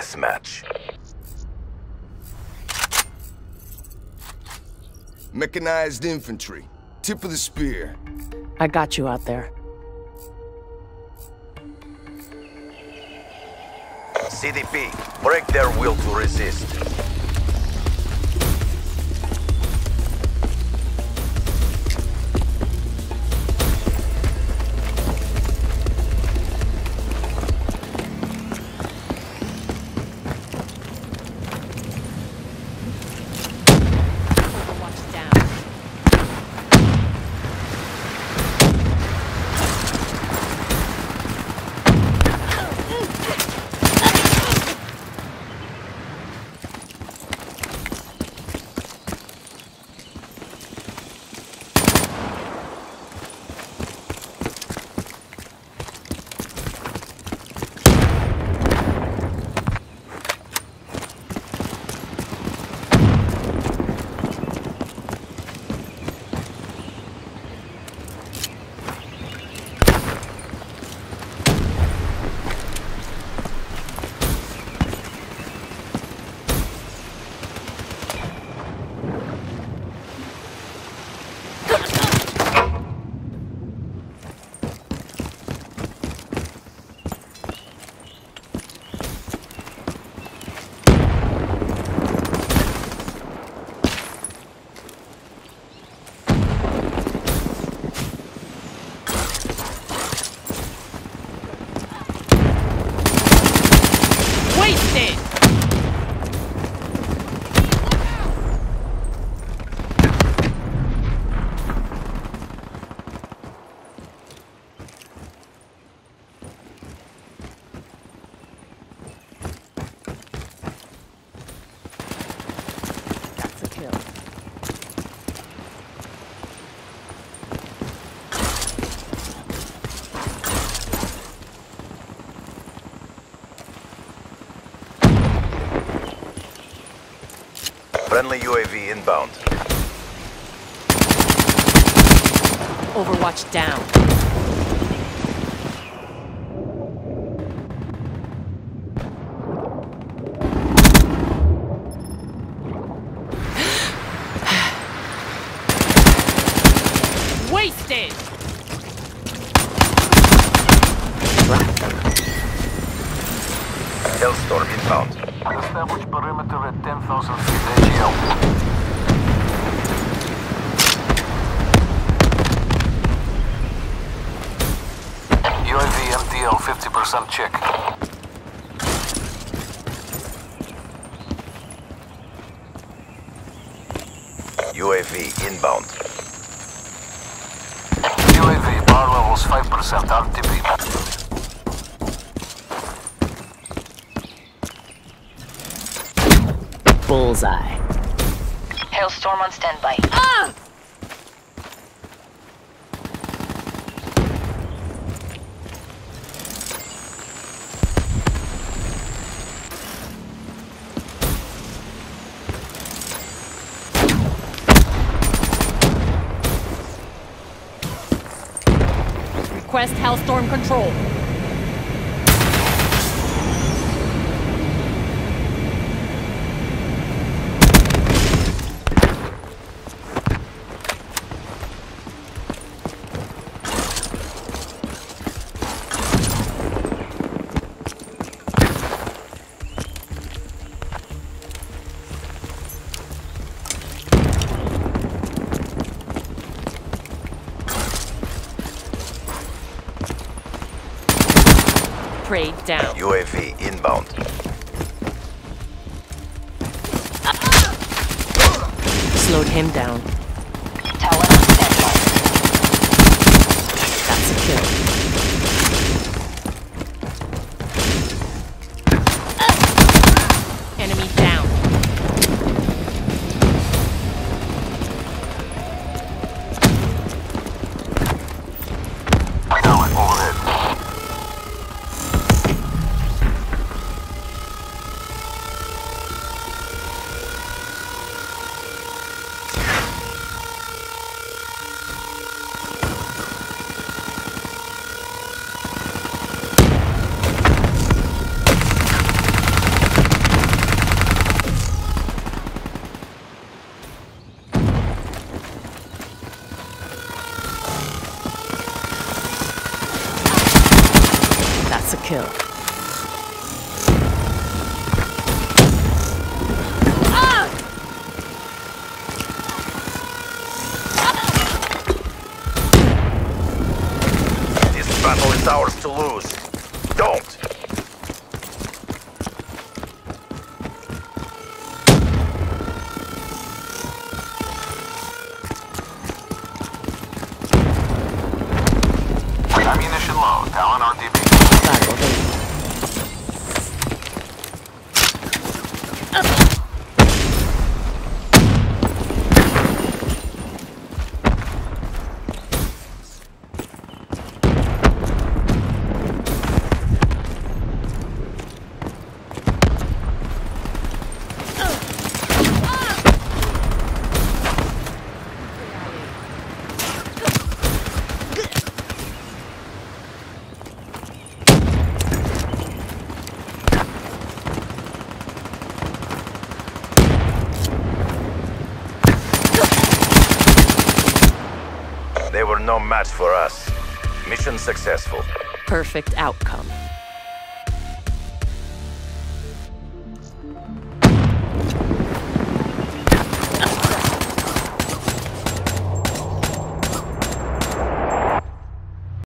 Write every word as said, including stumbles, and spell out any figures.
deathmatch. Mechanized infantry. Tip of the spear. I got you out there. C D P, break their will to resist. Friendly U A V inbound. Overwatch down. Wasted! Hellstorm inbound. Establish perimeter at ten thousand feet A G L. U A V M T L fifty percent check. U A V inbound. U A V power levels five percent R T B. Bullseye. Hailstorm on standby. Ah! Request Hellstorm control. Prey down. U A V inbound. Slowed him down. Talon on standby. That's a kill. Enemy down. Talon overhead. kill. This battle is ours to lose. Don't! Ammunition low. Talon R D B. Battle, baby. They were no match for us. Mission successful. Perfect outcome.